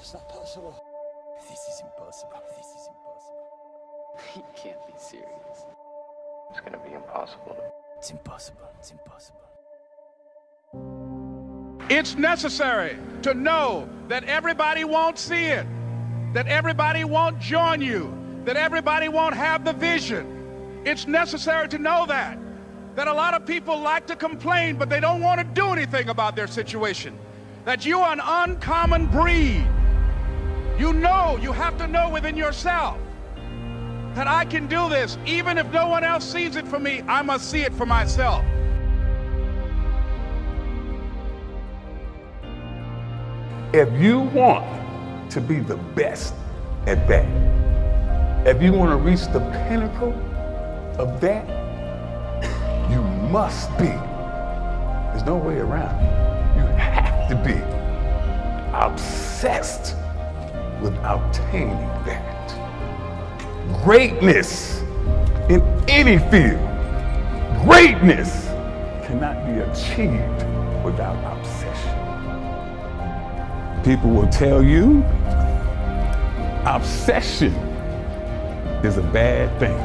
It's not possible. This is impossible. This is impossible. You can't be serious. It's gonna be impossible. It's impossible. It's impossible. It's necessary to know that everybody won't see it, that everybody won't join you, that everybody won't have the vision. It's necessary to know that a lot of people like to complain, but they don't want to do anything about their situation, that you are an uncommon breed. You know, you have to know within yourself that I can do this. Even if no one else sees it for me, I must see it for myself. If you want to be the best at that, if you want to reach the pinnacle of that, you must be. There's no way around it. You have to be obsessed with obtaining that. Greatness in any field, greatness cannot be achieved without obsession. People will tell you obsession is a bad thing.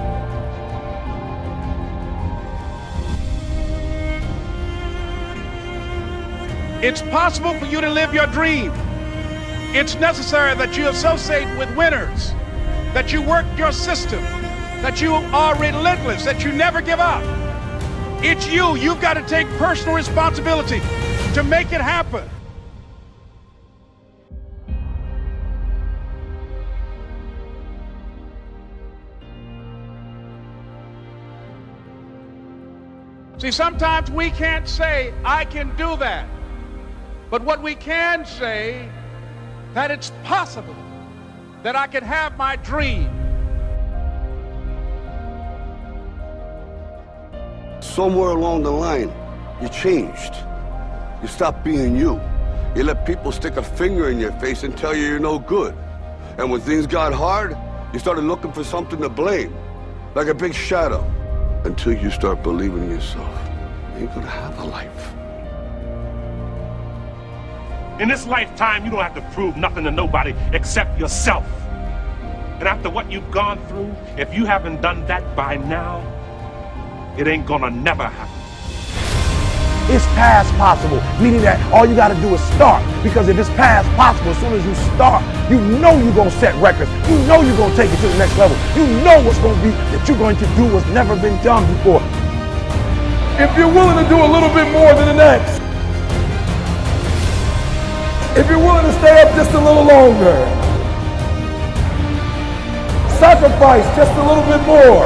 It's possible for you to live your dream. It's necessary that you associate with winners, that you work your system, that you are relentless, that you never give up. It's you. You've got to take personal responsibility to make it happen. See, sometimes we can't say, I can do that. But what we can say, that it's possible that I can have my dream. Somewhere along the line, you changed. You stopped being you. You let people stick a finger in your face and tell you you're no good. And when things got hard, you started looking for something to blame, like a big shadow. Until you start believing in yourself, you ain't gonna have a life. In this lifetime, you don't have to prove nothing to nobody except yourself. And after what you've gone through, if you haven't done that by now, it ain't gonna never happen. It's past possible, meaning that all you gotta do is start. Because if it's past possible, as soon as you start, you know you're gonna set records. You know you're gonna take it to the next level. You know what's gonna be that you're going to do what's never been done before. If you're willing to do a little bit more than the next, if you're willing to stay up just a little longer, sacrifice just a little bit more.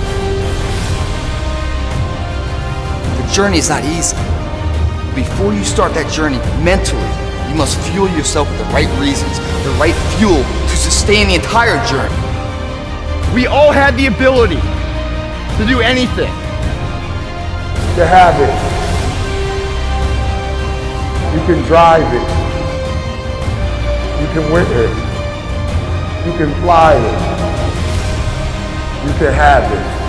The journey is not easy. Before you start that journey mentally, you must fuel yourself with the right reasons, the right fuel to sustain the entire journey. We all have the ability to do anything. To have it. You can drive it. You can win it. You can fly it. You can have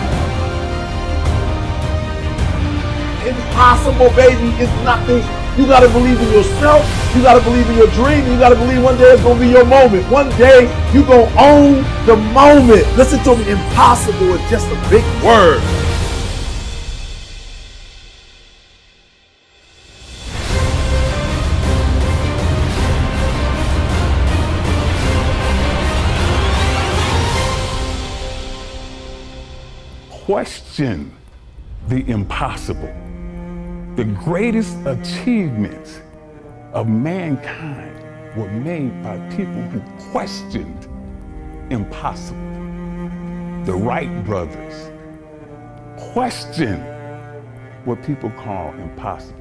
it. Impossible, baby, is nothing. You gotta believe in yourself. You gotta believe in your dream. You gotta believe one day it's gonna be your moment. One day you gonna own the moment. Listen to me, impossible is just a big word. Question the impossible. The greatest achievements of mankind were made by people who questioned impossible. The Wright brothers questioned what people call impossible.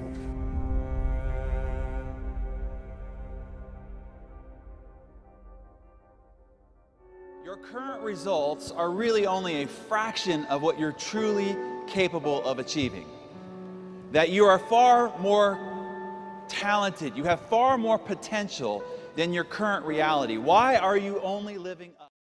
Your current results are really only a fraction of what you're truly capable of achieving. That you are far more talented, you have far more potential than your current reality. Why are you only living up?